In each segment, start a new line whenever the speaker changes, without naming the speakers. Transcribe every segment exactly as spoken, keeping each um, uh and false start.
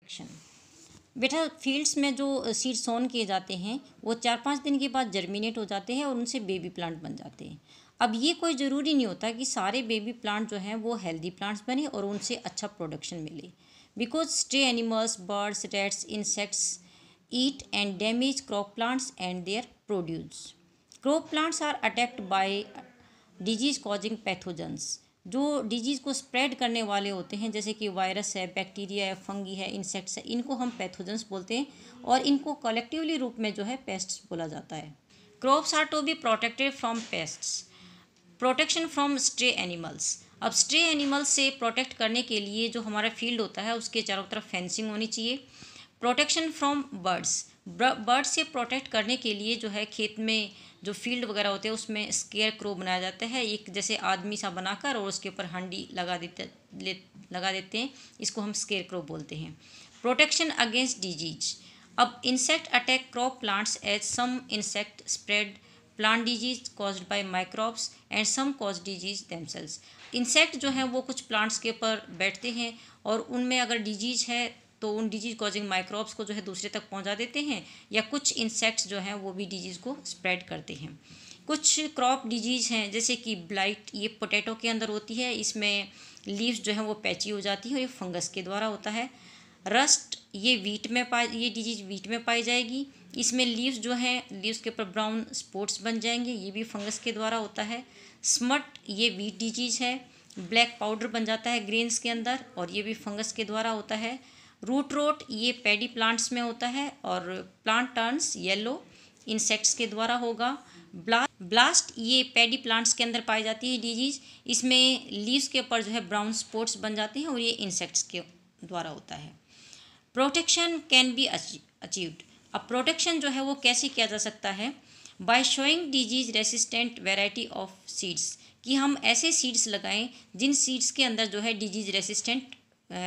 Action बेटा, fields में जो सीड सोन किए जाते हैं वो चार पाँच दिन के बाद जर्मिनेट हो जाते हैं और उनसे बेबी प्लांट बन जाते हैं। अब ये कोई ज़रूरी नहीं होता कि सारे बेबी प्लांट जो हैं वो हेल्दी प्लांट्स बने और उनसे अच्छा प्रोडक्शन मिले, because stray animals, birds, rats, insects eat and damage crop plants and their produce. Crop plants are attacked by disease causing pathogens. जो डिजीज़ को स्प्रेड करने वाले होते हैं, जैसे कि वायरस है, बैक्टीरिया है, फंगी है, इंसेक्ट्स है, इनको हम पैथोजेंस बोलते हैं और इनको कलेक्टिवली रूप में जो है पेस्ट्स बोला जाता है। Crops are to be protected from pests. Protection from stray animals. अब स्ट्रे एनिमल्स से प्रोटेक्ट करने के लिए जो हमारा फील्ड होता है उसके चारों तरफ फेंसिंग होनी चाहिए। Protection from birds. बर्ड्स से प्रोटेक्ट करने के लिए जो है खेत में जो फील्ड वगैरह होते हैं उसमें स्केयर क्रो बनाया जाता है, एक जैसे आदमी सा बनाकर, और उसके ऊपर हांडी लगा देते ले लगा देते हैं, इसको हम स्केयर क्रो बोलते हैं। Protection against disease. अब insect attack crop plants as some insect spread plant disease caused by microbes and some cause disease themselves. Insect जो हैं वो कुछ प्लांट्स के ऊपर बैठते हैं और उनमें अगर डिजीज है तो उन डिजीज कॉजिंग माइक्रोब्स को जो है दूसरे तक पहुंचा देते हैं, या कुछ इंसेक्ट्स जो हैं वो भी डिजीज़ को स्प्रेड करते हैं। कुछ क्रॉप डिजीज़ हैं जैसे कि ब्लाइट, ये पोटैटो के अंदर होती है, इसमें लीव्स जो हैं वो पैची हो जाती है और ये फंगस के द्वारा होता है। रस्ट, ये वीट में पाई ये डिजीज वीट में पाई जाएगी, इसमें लीव्स जो हैं लीव्स के ऊपर ब्राउन स्पॉट्स बन जाएंगे, ये भी फंगस के द्वारा होता है। स्मट, ये वीट डिजीज है, ब्लैक पाउडर बन जाता है ग्रेन्स के अंदर और ये भी फंगस के द्वारा होता है। रूट रोट, ये पैडी प्लांट्स में होता है और प्लांट टर्न्स येलो, इंसेक्ट्स के द्वारा होगा। ब्ला ब्लास्ट, ये पैडी प्लांट्स के अंदर पाई जाती है डिजीज़, इसमें लीव्स के ऊपर जो है ब्राउन स्पॉट्स बन जाते हैं और ये इंसेक्ट्स के द्वारा होता है। Protection can be achieved. अब प्रोटेक्शन जो है वो कैसे किया जा सकता है? By sowing disease resistant variety of seeds, कि हम ऐसे सीड्स लगाएं जिन सीड्स के अंदर जो है डिजीज रेसिस्टेंट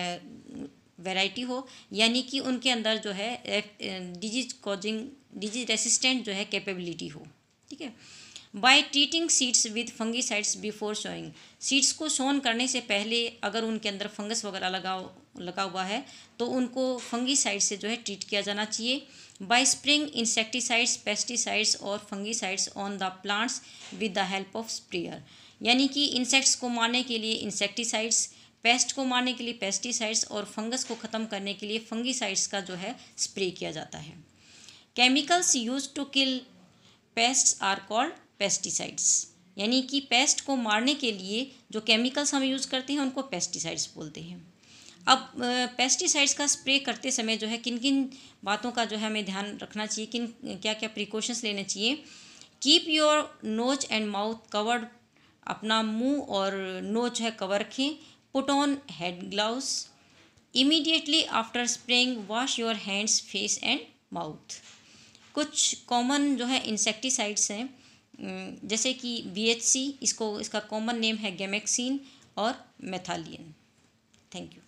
वैरायटी हो, यानी कि उनके अंदर जो है डिजीज कॉजिंग डिजीज रेसिस्टेंट जो है कैपेबिलिटी हो। ठीक है। By treating seeds with fungicides before sowing. Seeds को सोन करने से पहले अगर उनके अंदर फंगस वगैरह लगा लगा हुआ है तो उनको फंगीसाइड से जो है ट्रीट किया जाना चाहिए। बाय स्प्रिंग इंसेक्टिसाइड्स, पेस्टिसाइड्स और fungicides on the plants with the help of sprayer, यानी कि इंसेक्ट्स को मारने के लिए इंसेक्टिसाइड्स, पेस्ट को मारने के लिए पेस्टिसाइड्स और फंगस को ख़त्म करने के लिए फंगीसाइड्स का जो है स्प्रे किया जाता है। Chemicals use to kill pests are called pesticides, यानी कि पेस्ट को मारने के लिए जो केमिकल्स हम यूज़ करते हैं उनको पेस्टिसाइड्स बोलते हैं। अब पेस्टिसाइड्स का स्प्रे करते समय जो है किन किन बातों का जो है हमें ध्यान रखना चाहिए, किन क्या क्या प्रिकॉशंस लेने चाहिए। Keep your nose and mouth covered, अपना मुंह और नोज है कवर रखें। Put on head gloves. Immediately after spraying wash your hands, face and mouth. कुछ कॉमन जो है इंसेक्टिसाइड्स हैं जैसे कि बी एच सी, इसको इसका कॉमन नेम है गैमेक्सिन और मेथालियन। Thank you.